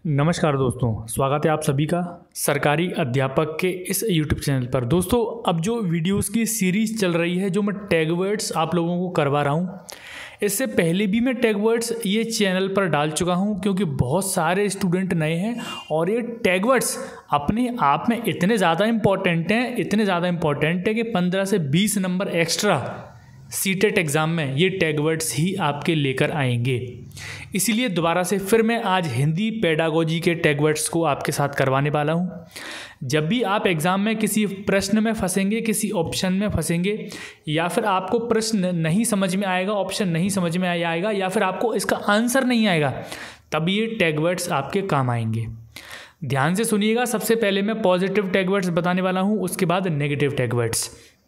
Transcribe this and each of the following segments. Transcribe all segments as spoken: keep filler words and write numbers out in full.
नमस्कार दोस्तों, स्वागत है आप सभी का सरकारी अध्यापक के इस यूट्यूब चैनल पर। दोस्तों, अब जो वीडियोस की सीरीज़ चल रही है, जो मैं टैग वर्ड्स आप लोगों को करवा रहा हूँ, इससे पहले भी मैं टैग वर्ड्स ये चैनल पर डाल चुका हूँ, क्योंकि बहुत सारे स्टूडेंट नए हैं और ये टैग वर्ड्स अपने आप में इतने ज़्यादा इम्पॉर्टेंट हैं इतने ज़्यादा इम्पॉर्टेंट है कि पंद्रह से बीस नंबर एक्स्ट्रा सीटेट एग्ज़ाम में ये टैग वर्ड्स ही आपके लेकर आएंगे। इसीलिए दोबारा से फिर मैं आज हिंदी पेडागोजी के टैग वर्ड्स को आपके साथ करवाने वाला हूँ। जब भी आप एग्ज़ाम में किसी प्रश्न में फंसेंगे, किसी ऑप्शन में फंसेंगे, या फिर आपको प्रश्न नहीं समझ में आएगा, ऑप्शन नहीं समझ में आएगा, या फिर आपको इसका आंसर नहीं आएगा, तब ये टैग वर्ड्स आपके काम आएंगे। ध्यान से सुनिएगा। सबसे पहले मैं पॉजिटिव टैग वर्ड्स बताने वाला हूँ, उसके बाद नेगेटिव टैग वर्ड्स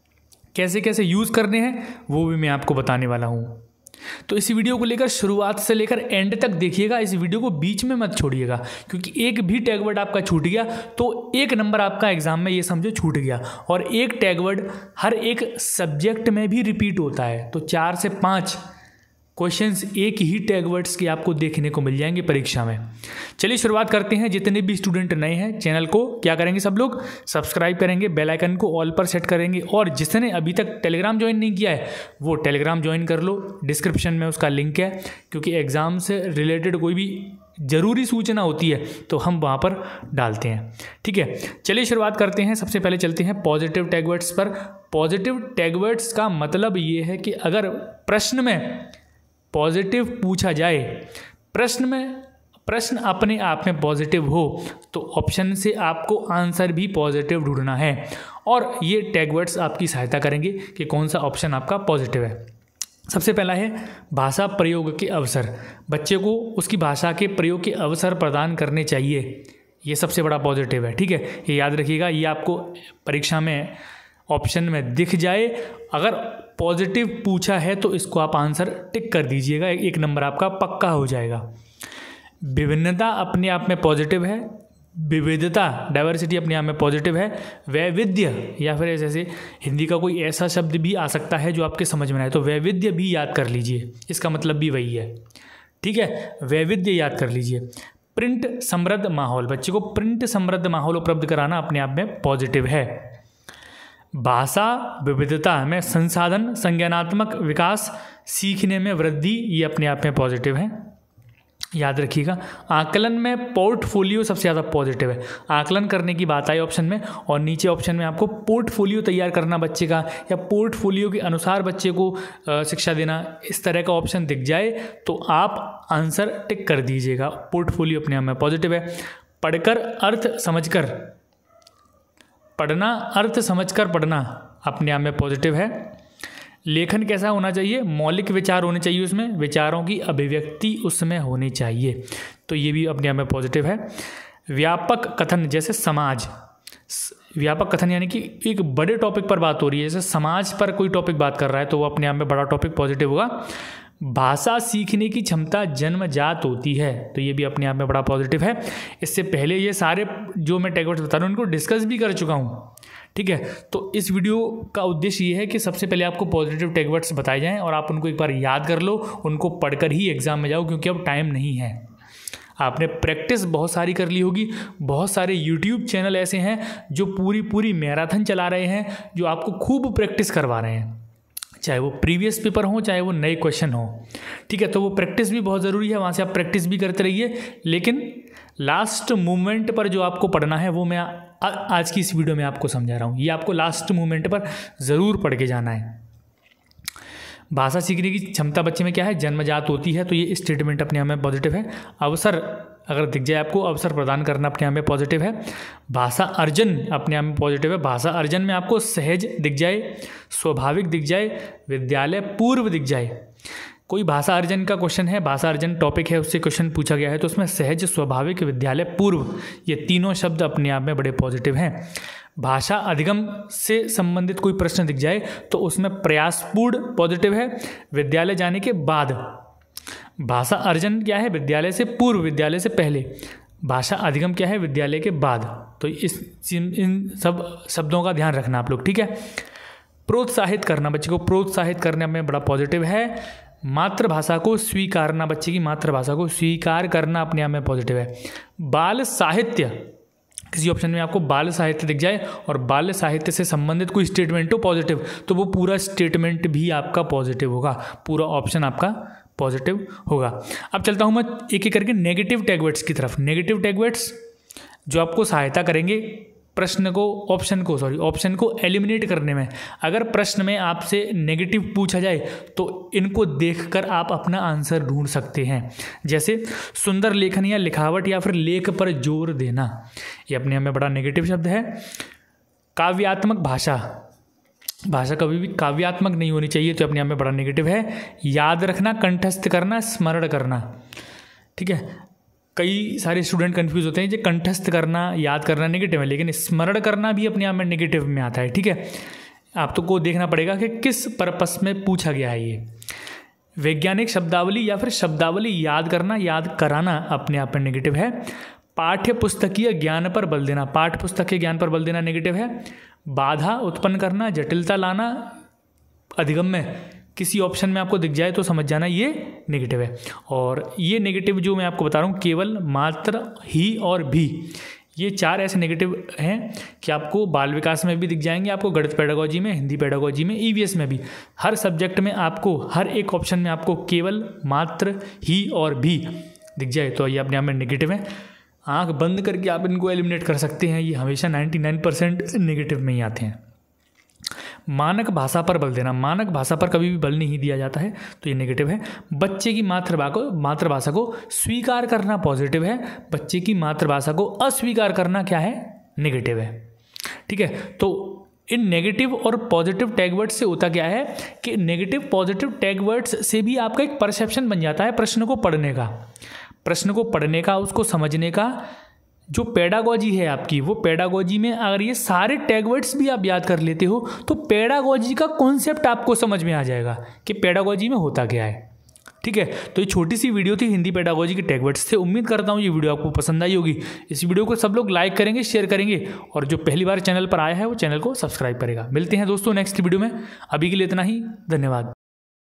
कैसे कैसे यूज़ करने हैं वो भी मैं आपको बताने वाला हूँ। तो इस वीडियो को लेकर शुरुआत से लेकर एंड तक देखिएगा। इस वीडियो को बीच में मत छोड़िएगा, क्योंकि एक भी टैग वर्ड आपका छूट गया तो एक नंबर आपका एग्जाम में ये समझो छूट गया। और एक टैग वर्ड हर एक सब्जेक्ट में भी रिपीट होता है, तो चार से पाँच क्वेश्चंस एक ही टैग वर्ड्स के आपको देखने को मिल जाएंगे परीक्षा में। चलिए शुरुआत करते हैं। जितने भी स्टूडेंट नए हैं, चैनल को क्या करेंगे, सब लोग सब्सक्राइब करेंगे, बेल आइकन को ऑल पर सेट करेंगे, और जिसने अभी तक टेलीग्राम ज्वाइन नहीं किया है वो टेलीग्राम ज्वाइन कर लो। डिस्क्रिप्शन में उसका लिंक है, क्योंकि एग्ज़ाम से रिलेटेड कोई भी ज़रूरी सूचना होती है तो हम वहाँ पर डालते हैं। ठीक है, चलिए शुरुआत करते हैं। सबसे पहले चलते हैं पॉजिटिव टैग वर्ड्स पर। पॉजिटिव टैग वर्ड्स का मतलब ये है कि अगर प्रश्न में पॉजिटिव पूछा जाए, प्रश्न में प्रश्न अपने आप में पॉजिटिव हो, तो ऑप्शन से आपको आंसर भी पॉजिटिव ढूंढना है, और ये टैग वर्ड्स आपकी सहायता करेंगे कि कौन सा ऑप्शन आपका पॉजिटिव है। सबसे पहला है भाषा प्रयोग के अवसर। बच्चे को उसकी भाषा के प्रयोग के अवसर प्रदान करने चाहिए, ये सबसे बड़ा पॉजिटिव है। ठीक है, ये याद रखिएगा, ये आपको परीक्षा में ऑप्शन में दिख जाए, अगर पॉजिटिव पूछा है तो इसको आप आंसर टिक कर दीजिएगा, एक नंबर आपका पक्का हो जाएगा। विभिन्नता अपने आप में पॉजिटिव है, विविधता डाइवर्सिटी अपने आप में पॉजिटिव है। वैविध्य, या फिर जैसे हिंदी का कोई ऐसा शब्द भी आ सकता है जो आपके समझ में आए, तो वैविध्य भी याद कर लीजिए, इसका मतलब भी वही है। ठीक है, वैविध्य याद कर लीजिए। प्रिंट समृद्ध माहौल, बच्चे को प्रिंट समृद्ध माहौल उपलब्ध कराना अपने आप में पॉजिटिव है। भाषा विविधता में संसाधन, संज्ञानात्मक विकास, सीखने में वृद्धि, ये अपने आप में पॉजिटिव है, याद रखिएगा। आकलन में पोर्टफोलियो सबसे ज़्यादा पॉजिटिव है। आकलन करने की बात आई ऑप्शन में, और नीचे ऑप्शन में आपको पोर्टफोलियो तैयार करना बच्चे का, या पोर्टफोलियो के अनुसार बच्चे को शिक्षा देना, इस तरह का ऑप्शन दिख जाए तो आप आंसर टिक कर दीजिएगा। पोर्टफोलियो अपने आप में पॉजिटिव है। पढ़कर अर्थ समझकर पढ़ना, अर्थ समझकर पढ़ना अपने आप में पॉजिटिव है। लेखन कैसा होना चाहिए, मौलिक विचार होने चाहिए, उसमें विचारों की अभिव्यक्ति उसमें होनी चाहिए, तो ये भी अपने आप में पॉजिटिव है। व्यापक कथन, जैसे समाज, व्यापक कथन यानी कि एक बड़े टॉपिक पर बात हो रही है, जैसे समाज पर कोई टॉपिक बात कर रहा है, तो वो अपने आप में बड़ा टॉपिक पॉजिटिव होगा। भाषा सीखने की क्षमता जन्मजात होती है, तो ये भी अपने आप में बड़ा पॉजिटिव है। इससे पहले ये सारे जो मैं टैग वर्ड्स बता रहा हूँ उनको डिस्कस भी कर चुका हूँ। ठीक है, तो इस वीडियो का उद्देश्य ये है कि सबसे पहले आपको पॉजिटिव टैग वर्ड्स बताए जाएं और आप उनको एक बार याद कर लो, उनको पढ़कर ही एग्जाम में जाओ, क्योंकि अब टाइम नहीं है। आपने प्रैक्टिस बहुत सारी कर ली होगी, बहुत सारे यूट्यूब चैनल ऐसे हैं जो पूरी पूरी मैराथन चला रहे हैं, जो आपको खूब प्रैक्टिस करवा रहे हैं, चाहे वो प्रीवियस पेपर हो, चाहे वो नए क्वेश्चन हो। ठीक है, तो वो प्रैक्टिस भी बहुत ज़रूरी है, वहाँ से आप प्रैक्टिस भी करते रहिए, लेकिन लास्ट मोमेंट पर जो आपको पढ़ना है वो मैं आ, आज की इस वीडियो में आपको समझा रहा हूँ। ये आपको लास्ट मोमेंट पर ज़रूर पढ़ के जाना है। भाषा सीखने की क्षमता बच्चे में क्या है, जन्मजात होती है, तो ये स्टेटमेंट अपने आप में पॉजिटिव है। अवसर अगर दिख जाए आपको, अवसर प्रदान करना अपने आप में पॉजिटिव है। भाषा अर्जन अपने आप में पॉजिटिव है। भाषा अर्जन में आपको सहज दिख जाए, स्वाभाविक दिख जाए, विद्यालय पूर्व दिख जाए। कोई भाषा अर्जन का क्वेश्चन है, भाषा अर्जन टॉपिक है, उससे क्वेश्चन पूछा गया है, तो उसमें सहज, स्वाभाविक, विद्यालय पूर्व, ये तीनों शब्द अपने आप में बड़े पॉजिटिव हैं। भाषा अधिगम से संबंधित कोई प्रश्न दिख जाए तो उसमें प्रयासपूर्ण पॉजिटिव है। विद्यालय जाने के बाद, भाषा अर्जन क्या है, विद्यालय से पूर्व, विद्यालय से पहले। भाषा अधिगम क्या है, विद्यालय के बाद। तो इस इन सब शब्दों का ध्यान रखना आप लोग। ठीक है, प्रोत्साहित करना, बच्चे को प्रोत्साहित करने में बड़ा पॉजिटिव है। मातृभाषा को स्वीकारना, बच्चे की मातृभाषा को स्वीकार करना अपने आप में पॉजिटिव है। बाल साहित्य, किसी ऑप्शन में आपको बाल साहित्य दिख जाए और बाल साहित्य से संबंधित कोई स्टेटमेंट हो पॉजिटिव, तो वो पूरा स्टेटमेंट भी आपका पॉजिटिव होगा, पूरा ऑप्शन आपका पॉजिटिव होगा। अब चलता हूँ मैं एक एक करके नेगेटिव टैगवर्ड्स की तरफ। नेगेटिव टैगवर्ड्स जो आपको सहायता करेंगे प्रश्न को ऑप्शन को सॉरी ऑप्शन को एलिमिनेट करने में। अगर प्रश्न में आपसे नेगेटिव पूछा जाए तो इनको देखकर आप अपना आंसर ढूंढ सकते हैं। जैसे सुंदर लेखन या लिखावट या फिर लेख पर जोर देना, ये अपने आप में बड़ा नेगेटिव शब्द है। काव्यात्मक भाषा, भाषा कभी भी काव्यात्मक नहीं होनी चाहिए, तो अपने आप में बड़ा नेगेटिव है। याद रखना, कंठस्थ करना, स्मरण करना, ठीक है। कई सारे स्टूडेंट कंफ्यूज होते हैं, जो कंठस्थ करना, याद करना नेगेटिव है, लेकिन स्मरण करना भी अपने आप में नेगेटिव में आता है, ठीक है। आप तो को देखना पड़ेगा कि किस पर्पस में पूछा गया है ये। वैज्ञानिक शब्दावली या फिर शब्दावली याद करना, याद कराना अपने आप में नेगेटिव है। पाठ्य पुस्तकीय ज्ञान पर बल देना, पाठ्य पुस्तक के ज्ञान पर बल देना नेगेटिव है। बाधा उत्पन्न करना, जटिलता लाना अधिगम में, किसी ऑप्शन में आपको दिख जाए तो समझ जाना ये नेगेटिव है। और ये नेगेटिव जो मैं आपको बता रहा हूँ केवल, मात्र, ही और भी, ये चार ऐसे नेगेटिव हैं कि आपको बाल विकास में भी दिख जाएंगे, आपको गणित पेडागोजी में, हिंदी पेडागोजी में, ईवीएस में भी, हर सब्जेक्ट में आपको, हर एक ऑप्शन में आपको केवल, मात्र, ही और भी दिख जाए तो ये अपने आप में नेगेटिव है। आँख बंद करके आप इनको एलिमिनेट कर सकते हैं, ये हमेशा नाइन्टी नाइन परसेंट नेगेटिव में ही आते हैं। मानक भाषा पर बल देना, मानक भाषा पर कभी भी बल नहीं दिया जाता है, तो ये नेगेटिव है। बच्चे की मातृभाषा को मातृभाषा को स्वीकार करना पॉजिटिव है, बच्चे की मातृभाषा को अस्वीकार करना क्या है, नेगेटिव है, ठीक है। तो इन नेगेटिव और पॉजिटिव टैगवर्ड्स से होता क्या है कि नेगेटिव पॉजिटिव टैगवर्ड्स से भी आपका एक परसेप्शन बन जाता है प्रश्न को पढ़ने का, प्रश्न को पढ़ने का, उसको समझने का। जो पेडागोजी है आपकी, वो पेडागोजी में अगर ये सारे टैगवर्ड्स भी आप याद कर लेते हो तो पेडागोजी का कॉन्सेप्ट आपको समझ में आ जाएगा कि पेडागोजी में होता क्या है, ठीक है। तो ये छोटी सी वीडियो थी हिंदी पेडागोजी के टैगवर्ड्स से। उम्मीद करता हूँ ये वीडियो आपको पसंद आई होगी। इस वीडियो को सब लोग लाइक करेंगे, शेयर करेंगे, और जो पहली बार चैनल पर आया है वो चैनल को सब्सक्राइब करेगा। मिलते हैं दोस्तों नेक्स्ट वीडियो में, अभी के लिए इतना ही, धन्यवाद।